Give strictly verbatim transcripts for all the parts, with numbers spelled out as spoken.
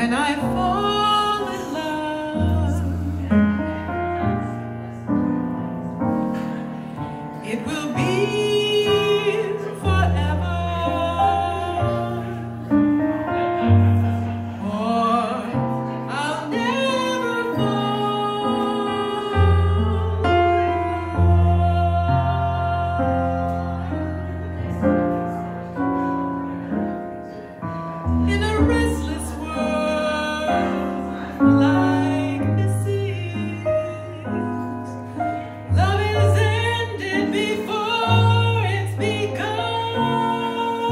when I fall in love, it will be forever, or I'll never fall in a restless like this is. Love is ended before it's begun,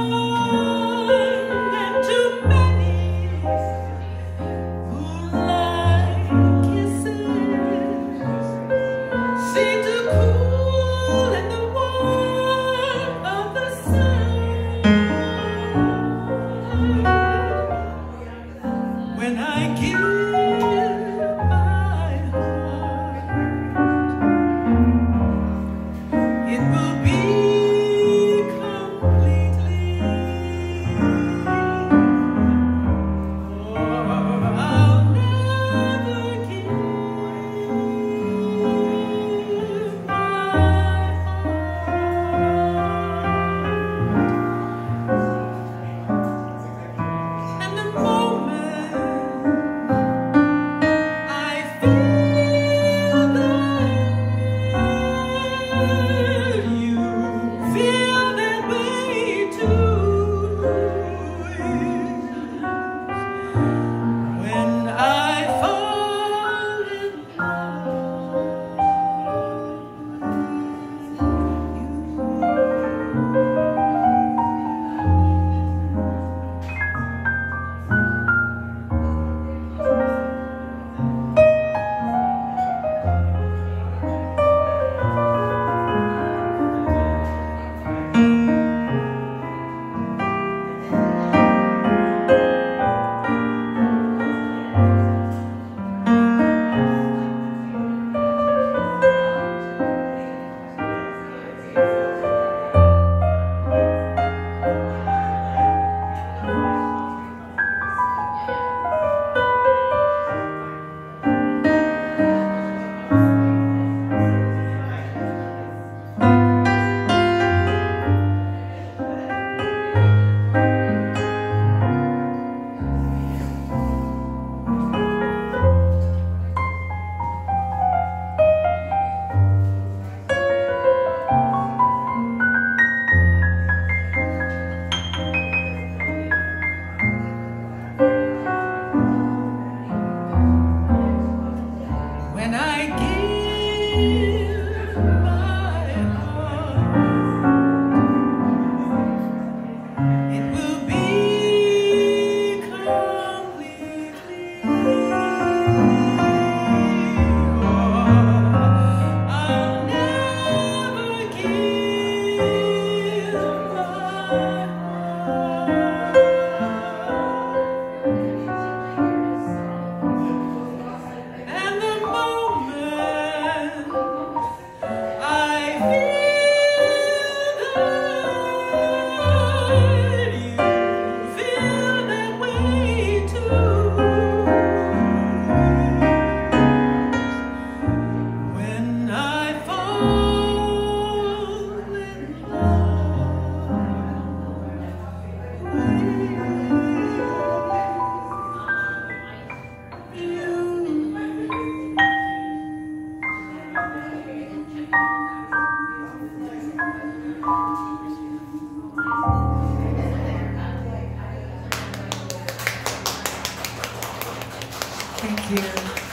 and too many moonlight kisses seem to cool in the warmth of the sun. When I give my heart, it will be completely, or I'll never give my heart. And the moment when I give my heart, it will be completely, or I'll never give my heart. And the moment I feel that you feel that way too, when I fall in love with you. Thank you.